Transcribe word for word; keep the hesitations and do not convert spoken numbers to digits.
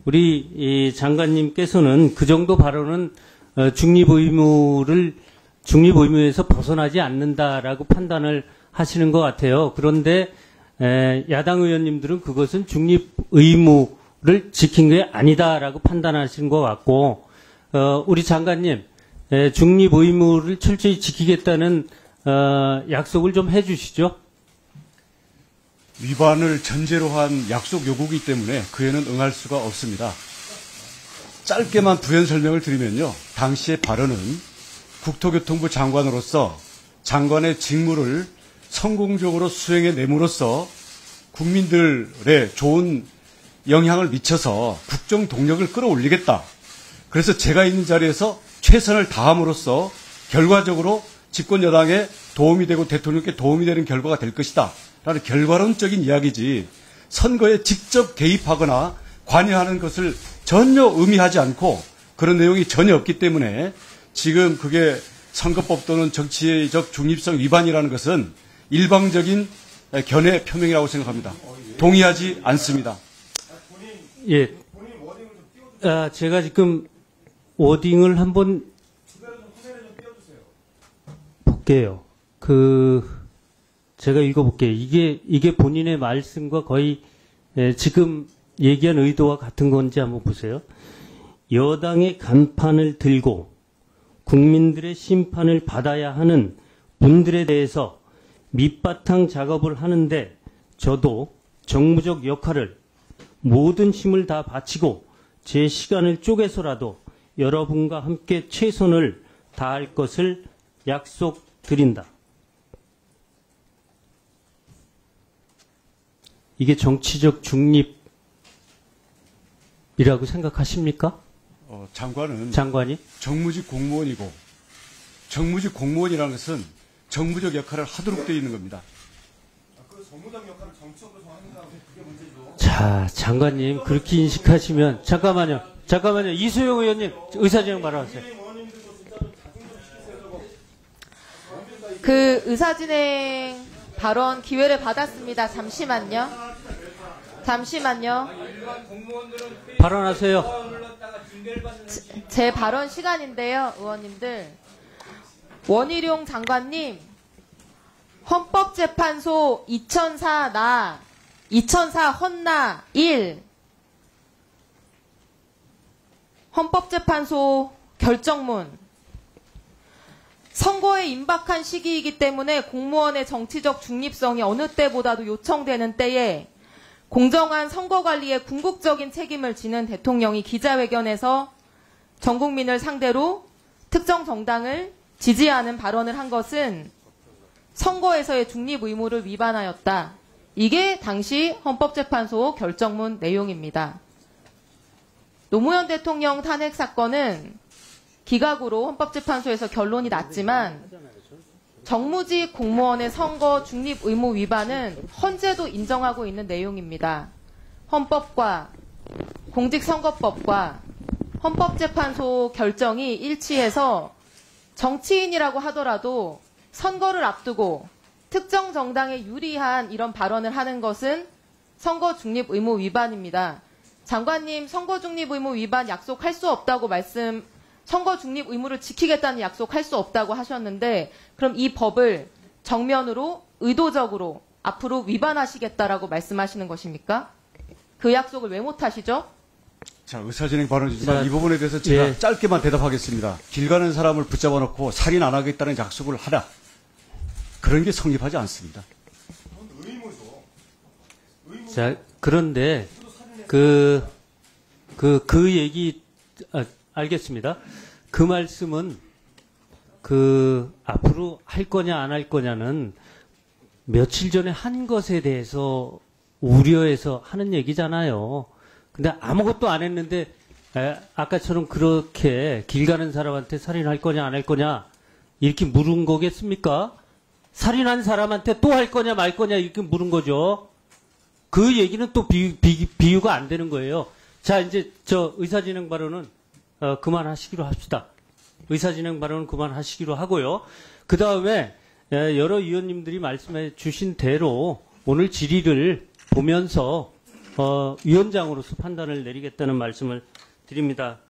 우리 이 장관님께서는 그 정도 발언은 어, 중립 의무를 중립 의무에서 벗어나지 않는다라고 판단을 하시는 것 같아요. 그런데 에, 야당 의원님들은 그것은 중립 의무를 지킨 게 아니다라고 판단하시는 것 같고, 어, 우리 장관님 에, 중립 의무를 철저히 지키겠다는 어, 약속을 좀 해주시죠. 위반을 전제로 한 약속 요구이기 때문에 그에는 응할 수가 없습니다. 짧게만 부연 설명을 드리면요. 당시의 발언은 국토교통부 장관으로서 장관의 직무를 성공적으로 수행해 내므로써 국민들의 좋은 영향을 미쳐서 국정 동력을 끌어올리겠다. 그래서 제가 있는 자리에서 최선을 다함으로써 결과적으로 집권 여당에 도움이 되고 대통령께 도움이 되는 결과가 될 것이다. 라는 결과론적인 이야기지 선거에 직접 개입하거나 관여하는 것을 전혀 의미하지 않고 그런 내용이 전혀 없기 때문에 지금 그게 선거법 또는 정치적 중립성 위반이라는 것은 일방적인 견해 표명이라고 생각합니다. 동의하지 않습니다. 예. 아, 제가 지금 워딩을 한번 볼게요. 그, 제가 읽어볼게요. 이게, 이게 본인의 말씀과 거의, 예, 지금 얘기한 의도와 같은 건지 한번 보세요. 여당의 간판을 들고 국민들의 심판을 받아야 하는 분들에 대해서 밑바탕 작업을 하는데 저도 정무적 역할을 모든 힘을 다 바치고 제 시간을 쪼개서라도 여러분과 함께 최선을 다할 것을 약속드린다. 이게 정치적 중립이라고 생각하십니까? 어, 장관은 장관이? 정무직 공무원이고 정무직 공무원이라는 것은 정무적 역할을 하도록 되어 있는 겁니다. 그 정무적 역할을 정치적으로 하는다는 그게 문제죠. 자, 장관님 그렇게 인식하시면 잠깐만요. 잠깐만요. 이수영 의원님 의사진행 발언하세요. 그 의사진행 발언 기회를 받았습니다. 잠시만요. 잠시만요. 발언하세요. 제, 제 발언 시간인데요. 의원님들. 원희룡 장관님, 헌법재판소 이천사 나, 이천사 헌나 일, 헌법재판소 결정문, 선거에 임박한 시기이기 때문에 공무원의 정치적 중립성이 어느 때보다도 요청되는 때에 공정한 선거관리에 궁극적인 책임을 지는 대통령이 기자회견에서 전 국민을 상대로 특정 정당을 지지하는 발언을 한 것은 선거에서의 중립 의무를 위반하였다. 이게 당시 헌법재판소 결정문 내용입니다. 노무현 대통령 탄핵 사건은 기각으로 헌법재판소에서 결론이 났지만 정무직 공무원의 선거 중립 의무 위반은 헌재도 인정하고 있는 내용입니다. 헌법과 공직선거법과 헌법재판소 결정이 일치해서 정치인이라고 하더라도 선거를 앞두고 특정 정당에 유리한 이런 발언을 하는 것은 선거 중립 의무 위반입니다. 장관님 선거 중립 의무 위반 약속할 수 없다고 말씀, 선거 중립 의무를 지키겠다는 약속할 수 없다고 하셨는데 그럼 이 법을 정면으로 의도적으로 앞으로 위반하시겠다라고 말씀하시는 것입니까? 그 약속을 왜 못하시죠? 자, 의사진행 발언이지만 자, 이 부분에 대해서 제가 예. 짧게만 대답하겠습니다. 길 가는 사람을 붙잡아 놓고 살인 안 하겠다는 약속을 하라. 그런 게 성립하지 않습니다. 자, 그런데 그, 그, 그 얘기, 아, 알겠습니다. 그 말씀은 그 앞으로 할 거냐 안 할 거냐는 며칠 전에 한 것에 대해서 우려해서 하는 얘기잖아요. 근데 아무것도 안 했는데 에, 아까처럼 그렇게 길 가는 사람한테 살인할 거냐 안 할 거냐 이렇게 물은 거겠습니까? 살인한 사람한테 또 할 거냐 말 거냐 이렇게 물은 거죠. 그 얘기는 또 비, 비, 비유가 안 되는 거예요. 자, 이제 저 의사진행 발언은 어, 그만하시기로 합시다. 의사진행 발언은 그만하시기로 하고요. 그 다음에 여러 의원님들이 말씀해 주신 대로 오늘 질의를 보면서 어, 위원장으로서 판단을 내리겠다는 말씀을 드립니다.